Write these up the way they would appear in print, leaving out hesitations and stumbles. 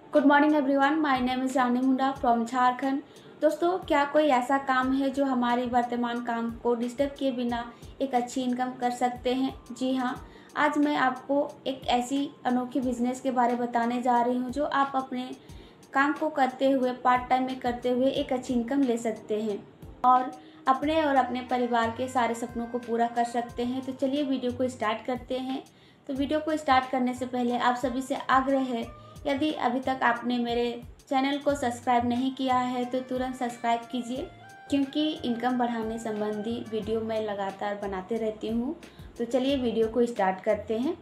Good morning everyone, my name is Rani Munda from Jharkhand. दोस्तों, क्या कोई ऐसा काम है जो हमारे वर्तमान काम को डिस्टर्ब किए बिना एक अच्छी इनकम कर सकते हैं? जी हाँ, आज मैं आपको एक ऐसी अनोखी बिजनेस के बारे में बताने जा रही हूँ जो आप अपने काम को करते हुए, पार्ट टाइम में करते हुए एक अच्छी इनकम ले सकते हैं और अपने परिवार के सारे सपनों को पूरा कर सकते हैं। तो चलिए वीडियो को स्टार्ट करते हैं। तो वीडियो को स्टार्ट करने से पहले आप सभी से आग्रह है, यदि अभी तक आपने मेरे चैनल को सब्सक्राइब नहीं किया है तो तुरंत सब्सक्राइब कीजिए, क्योंकि इनकम बढ़ाने संबंधी वीडियो मैं लगातार बनाते रहती हूँ। तो चलिए वीडियो को स्टार्ट करते हैं।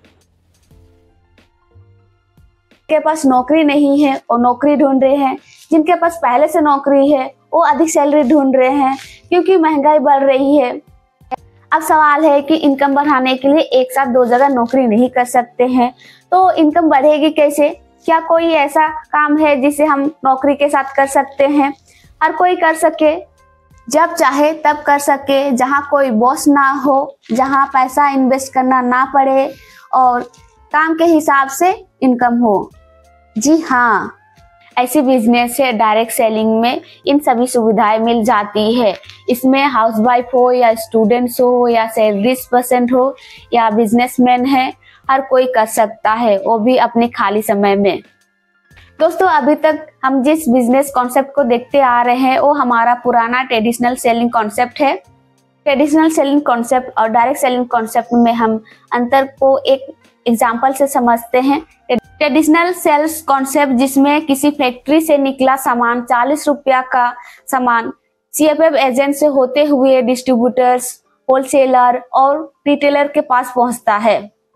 जिनके पास नौकरी नहीं है वो नौकरी ढूंढ रहे हैं, जिनके पास पहले से नौकरी है वो अधिक सैलरी ढूंढ रहे हैं, क्योंकि महंगाई बढ़ रही है। अब सवाल है कि इनकम बढ़ाने के लिए एक साथ दो जगह नौकरी नहीं कर सकते हैं, तो इनकम बढ़ेगी कैसे? क्या कोई ऐसा काम है जिसे हम नौकरी के साथ कर सकते हैं? हर कोई कर सके, जब चाहे तब कर सके, जहां कोई बॉस ना हो, जहां पैसा इन्वेस्ट करना ना पड़े और काम के हिसाब से इनकम हो। जी हाँ, ऐसी बिजनेस है डायरेक्ट सेलिंग में इन सभी सुविधाएं मिल जाती है। इसमें हाउसवाइफ हो या स्टूडेंट्स हो या सैलरीज पर्सन हो या बिजनेसमैन है, हर कोई कर सकता है, वो भी अपने खाली समय में। दोस्तों, अभी तक हम जिस बिजनेस कॉन्सेप्ट को देखते आ रहे हैं वो हमारा पुराना ट्रेडिशनल सेलिंग कॉन्सेप्ट है। ट्रेडिशनल सेलिंग कॉन्सेप्ट और डायरेक्ट सेलिंग कॉन्सेप्ट में हम अंतर को एक एग्जाम्पल से समझते हैं। ट्रेडिशनल सेल्स कॉन्सेप्ट, जिसमें किसी फैक्ट्री से निकला सामान 40 रुपया का सामान CFF एजेंट से होते हुए डिस्ट्रीब्यूटर्स, होलसेलर और रिटेलर के पास पहुंचता है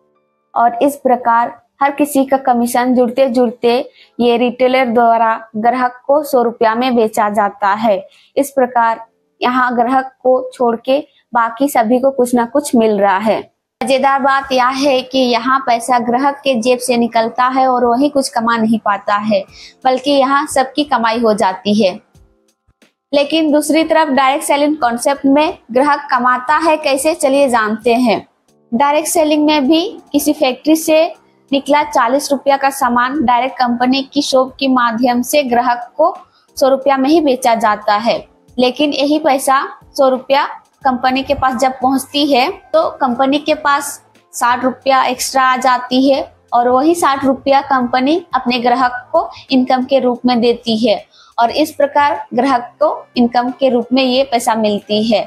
और इस प्रकार हर किसी का कमीशन जुड़ते जुड़ते ये रिटेलर द्वारा ग्राहक को 100 रुपया में बेचा जाता है। इस प्रकार यहाँ ग्राहक को छोड़ के बाकी सभी को कुछ ना कुछ मिल रहा है। मजेदार बात यह है कि यहाँ पैसा ग्राहक के जेब से निकलता है और वही कुछ कमा नहीं पाता है, बल्कि यहाँ सबकी कमाई हो जाती है। लेकिन दूसरी तरफ डायरेक्ट सेलिंग कॉन्सेप्ट में ग्राहक कमाता है कैसे, चलिए जानते हैं। डायरेक्ट सेलिंग में भी किसी फैक्ट्री से निकला 40 रुपया का सामान डायरेक्ट कंपनी की शॉप के माध्यम से ग्राहक को 100 रुपया में ही बेचा जाता है। लेकिन यही पैसा 100 रुपया कंपनी के पास जब पहुंचती है तो कंपनी के पास 60 रुपया एक्स्ट्रा आ जाती है और वही 60 रुपया कंपनी अपने ग्राहक को इनकम के रूप में देती है और इस प्रकार ग्राहक को इनकम के रूप में ये पैसा मिलती है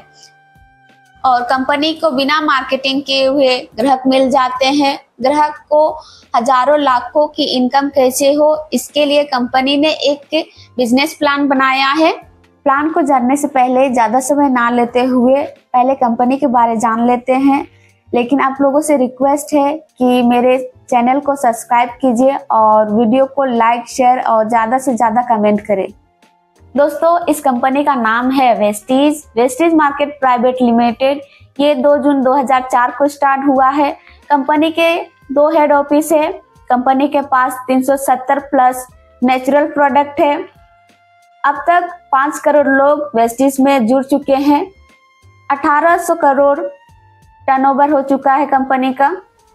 और कंपनी को बिना मार्केटिंग किए हुए ग्राहक मिल जाते हैं। ग्राहक को हजारों लाखों की इनकम कैसे हो, इसके लिए कंपनी ने एक बिजनेस प्लान बनाया है। प्लान को जानने से पहले ज़्यादा समय ना लेते हुए पहले कंपनी के बारे जान लेते हैं। लेकिन आप लोगों से रिक्वेस्ट है कि मेरे चैनल को सब्सक्राइब कीजिए और वीडियो को लाइक, शेयर और ज़्यादा से ज़्यादा कमेंट करें। दोस्तों, इस कंपनी का नाम है वेस्टीज मार्केट प्राइवेट लिमिटेड। ये 2 जून 2004 को स्टार्ट हुआ है। कंपनी के 2 हेड ऑफिस है। कंपनी के पास 370 प्लस नेचुरल प्रोडक्ट है। अब तक 5 करोड़ लोग वेस्टीज में जुड़ चुके हैं। 1800 करोड़ टर्नओवर हो चुका है कंपनी का।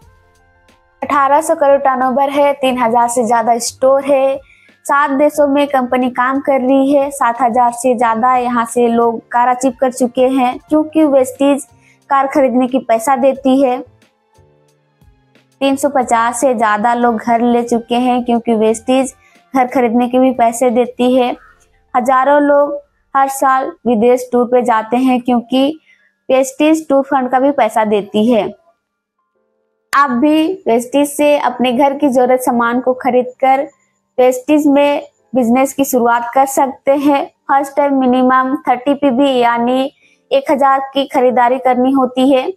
1800 करोड़ टर्नओवर है। 3000 से ज्यादा स्टोर है। 7 देशों में कंपनी काम कर रही है। 7000 से ज्यादा यहाँ से लोग कार अचीव कर चुके हैं, क्योंकि वेस्टीज कार खरीदने की पैसा देती है। 350 से ज्यादा लोग घर ले चुके हैं, क्योंकि वेस्टीज घर खरीदने के भी पैसे देती है। हजारों लोग हर साल विदेश टूर पे जाते हैं, क्योंकि वेस्टीज टूर फंड का भी पैसा देती है। आप भी वेस्टीज से अपने घर की जरूरत सामान को खरीदकर वेस्टीज में बिजनेस की शुरुआत कर सकते हैं। फर्स्ट टाइम मिनिमम 30 PV यानी 1000 की खरीदारी करनी होती है,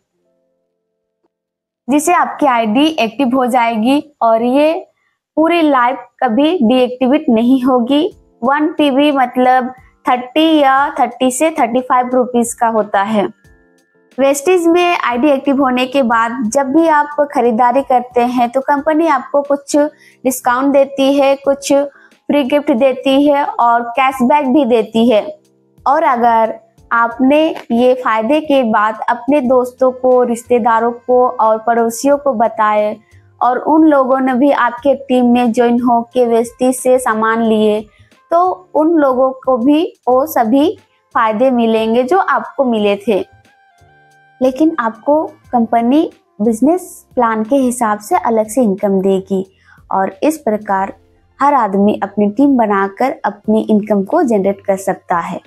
जिससे आपकी आईडी एक्टिव हो जाएगी और ये पूरी लाइफ कभी डीएक्टिवेट नहीं होगी। 1 PV मतलब 30 या 30 से 35 रुपीज का होता है। वेस्टीज में आईडी एक्टिव होने के बाद जब भी आप खरीदारी करते हैं तो कंपनी आपको कुछ डिस्काउंट देती है, कुछ फ्री गिफ्ट देती है और कैशबैक भी देती है। और अगर आपने ये फायदे के बाद अपने दोस्तों को, रिश्तेदारों को और पड़ोसियों को बताए और उन लोगों ने भी आपके टीम में ज्वाइन हो के वेस्टीज से सामान लिए तो उन लोगों को भी वो सभी फायदे मिलेंगे जो आपको मिले थे। लेकिन आपको कंपनी बिजनेस प्लान के हिसाब से अलग से इनकम देगी और इस प्रकार हर आदमी अपनी टीम बनाकर अपनी इनकम को जनरेट कर सकता है।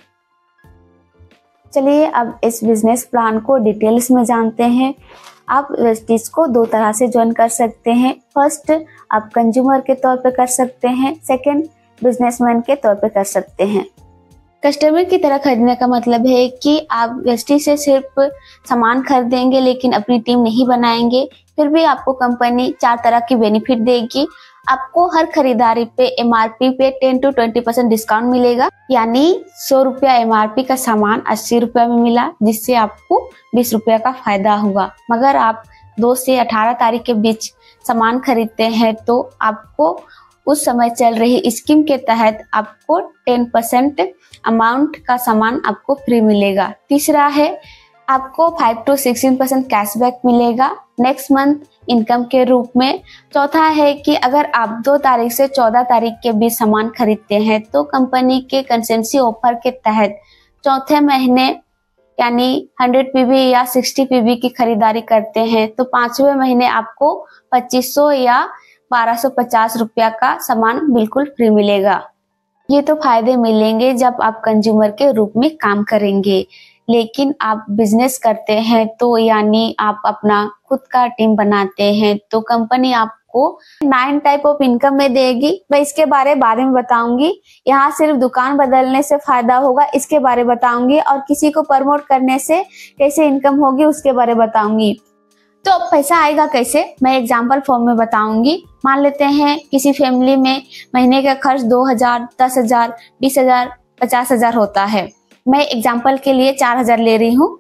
चलिए अब इस बिजनेस प्लान को डिटेल्स में जानते हैं। आप वेस्टीज को दो तरह से ज्वाइन कर सकते हैं। फर्स्ट, आप कंज्यूमर के तौर पे कर सकते हैं। सेकंड, बिजनेसमैन के तौर पे कर सकते हैं। कस्टमर की तरह खरीदने का मतलब है कि आप वेस्टीज से सिर्फ सामान खरीदेंगे लेकिन अपनी टीम नहीं बनाएंगे। फिर भी आपको कंपनी 4 तरह की बेनिफिट देगी। आपको हर खरीदारी पे MRP पे 10 to 20% डिस्काउंट मिलेगा, यानी 100 रुपया MRP का सामान 80 रुपया में मिला, जिससे आपको 20 रुपया का फायदा हुआ। मगर आप 2 से 18 तारीख के बीच सामान खरीदते हैं तो आपको उस समय चल रही स्कीम के तहत आपको 10% अमाउंट का सामान आपको फ्री मिलेगा। तीसरा है, आपको 5 to 16% कैशबैक मिलेगा नेक्स्ट मंथ इनकम के रूप में। चौथा है कि अगर आप 2 तारीख से 14 तारीख के बीच सामान खरीदते हैं तो कंपनी के कंसेंसी ऑफर के तहत चौथे महीने यानी 100 PB या 60 PB की खरीदारी करते हैं तो 5वें महीने आपको 2500 या 1250 रुपया का सामान बिल्कुल फ्री मिलेगा। ये तो फायदे मिलेंगे जब आप कंज्यूमर के रूप में काम करेंगे, लेकिन आप बिजनेस करते हैं तो यानी आप अपना खुद का टीम बनाते हैं तो कंपनी आपको 9 टाइप ऑफ इनकम में देगी। मैं इसके बारे में बताऊंगी। यहाँ सिर्फ दुकान बदलने से फायदा होगा इसके बारे में बताऊंगी और किसी को प्रमोट करने से कैसे इनकम होगी उसके बारे में बताऊंगी। तो पैसा आएगा कैसे, मैं एग्जाम्पल फॉर्म में बताऊंगी। मान लेते हैं किसी फैमिली में महीने का खर्च 2000, 10,000, 20,000, 50,000 होता है। मैं एग्जाम्पल के लिए 4,000 ले रही हूँ।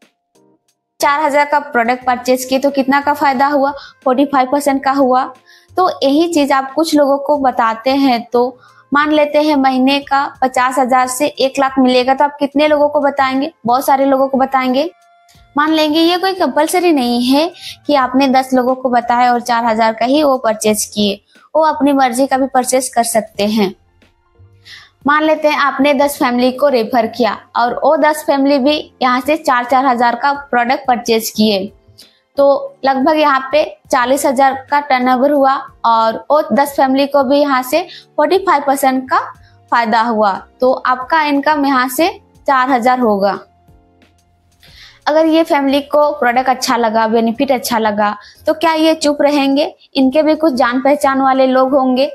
4,000 का प्रोडक्ट परचेज किए तो कितना का फायदा हुआ, 45% का हुआ। तो यही चीज आप कुछ लोगों को बताते हैं तो मान लेते हैं महीने का 50,000 से 1 लाख मिलेगा तो आप कितने लोगों को बताएंगे, बहुत सारे लोगों को बताएंगे। मान लेंगे ये कोई कंपलसरी नहीं है कि आपने 10 लोगों को बताया और 4,000 का ही वो परचेज किए, वो अपनी मर्जी का भी परचेज कर सकते हैं। मान लेते हैं आपने 10 फैमिली को रेफर किया और वो 10 फैमिली भी यहाँ से 4-4 हजार का प्रोडक्ट परचेज किए तो लगभग यहाँ पे 40,000 का टर्नओवर हुआ और वो 10 फैमिली को भी यहाँ से 45% का फायदा हुआ तो आपका इनकम यहाँ से 4,000 होगा। अगर ये फैमिली को प्रोडक्ट अच्छा लगा, बेनिफिट अच्छा लगा तो क्या ये चुप रहेंगे, इनके भी कुछ जान पहचान वाले लोग होंगे।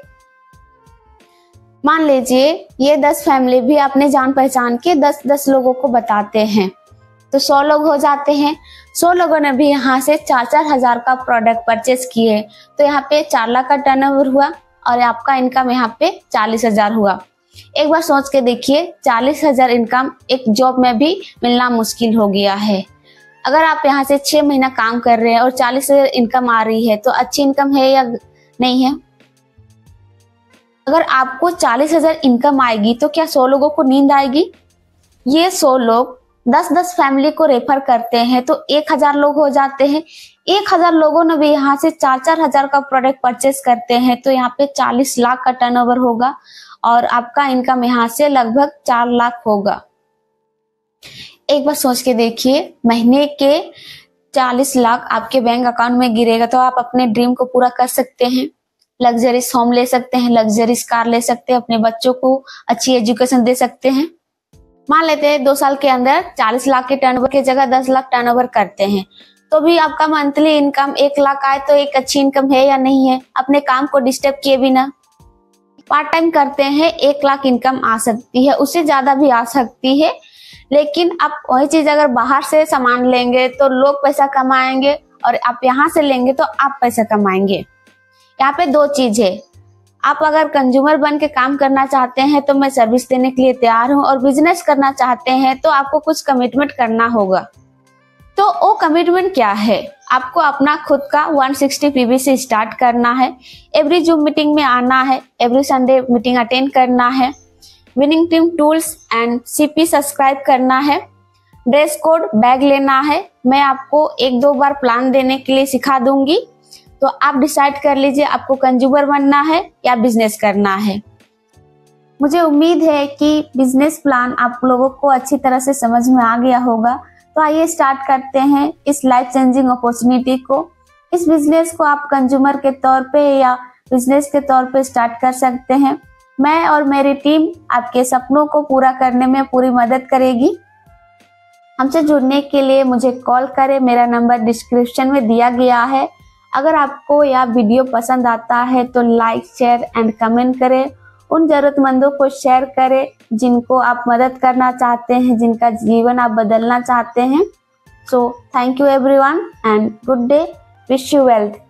मान लीजिए ये 10 फैमिली भी अपने जान पहचान के 10-10 लोगों को बताते हैं तो 100 लोग हो जाते हैं। 100 लोगों ने भी यहाँ से 4-4 हजार का प्रोडक्ट परचेज किए तो यहाँ पे 4 लाख का टर्नओवर हुआ और आपका इनकम यहाँ पे 40,000 हुआ। एक बार सोच के देखिए 40,000 इनकम एक जॉब में भी मिलना मुश्किल हो गया है। अगर आप यहाँ से 6 महीना काम कर रहे हैं और 40,000 इनकम आ रही है तो अच्छी इनकम है या नहीं है। अगर आपको 40,000 इनकम आएगी तो क्या 100 लोगों को नींद आएगी। ये 100 लोग 10-10 फैमिली को रेफर करते हैं तो 1,000 लोग हो जाते हैं। 1,000 लोगों ने भी यहाँ से 4-4 हजार का प्रोडक्ट परचेस करते हैं तो यहाँ पे 40 लाख का टर्नओवर होगा और आपका इनकम यहाँ से लगभग 4 लाख होगा। एक बार सोच के देखिए महीने के 40 लाख आपके बैंक अकाउंट में गिरेगा तो आप अपने ड्रीम को पूरा कर सकते हैं। लग्जरीज होम ले सकते हैं, लग्जरीज कार ले सकते हैं, अपने बच्चों को अच्छी एजुकेशन दे सकते हैं। मान लेते हैं 2 साल के अंदर 40 लाख के टर्नओवर की जगह 10 लाख टर्नओवर करते हैं तो भी आपका मंथली इनकम 1 लाख आए तो एक अच्छी इनकम है या नहीं है। अपने काम को डिस्टर्ब किए बिना पार्ट टाइम करते हैं 1 लाख इनकम आ सकती है, उससे ज्यादा भी आ सकती है। लेकिन आप वही चीज अगर बाहर से सामान लेंगे तो लोग पैसा कमाएंगे और आप यहाँ से लेंगे तो आप पैसा कमाएंगे। यहाँ पे 2 चीज है, आप अगर कंज्यूमर बन के काम करना चाहते हैं तो मैं सर्विस देने के लिए तैयार हूँ और बिजनेस करना चाहते हैं तो आपको कुछ कमिटमेंट करना होगा। तो वो कमिटमेंट क्या है, आपको अपना खुद का 160 PB से स्टार्ट करना है, एवरी जूम मीटिंग में आना है, एवरी संडे मीटिंग अटेंड करना है, winning team tools and CP subscribe करना है, ड्रेस कोड बैग लेना है। मैं आपको 1-2 बार प्लान देने के लिए सिखा दूंगी। तो आप डिसाइड कर लीजिए आपको कंज्यूमर बनना है या बिजनेस करना है। मुझे उम्मीद है कि बिजनेस प्लान आप लोगों को अच्छी तरह से समझ में आ गया होगा। तो आइए स्टार्ट करते हैं इस लाइफ चेंजिंग अपॉर्चुनिटी को। इस बिजनेस को आप कंज्यूमर के तौर पे या बिजनेस के तौर पे स्टार्ट कर सकते हैं। मैं और मेरी टीम आपके सपनों को पूरा करने में पूरी मदद करेगी। हमसे जुड़ने के लिए मुझे कॉल करें, मेरा नंबर डिस्क्रिप्शन में दिया गया है। अगर आपको यह वीडियो पसंद आता है तो लाइक, शेयर एंड कमेंट करें। उन जरूरतमंदों को शेयर करें जिनको आप मदद करना चाहते हैं, जिनका जीवन आप बदलना चाहते हैं। So thank you everyone and good day, wish you wealth.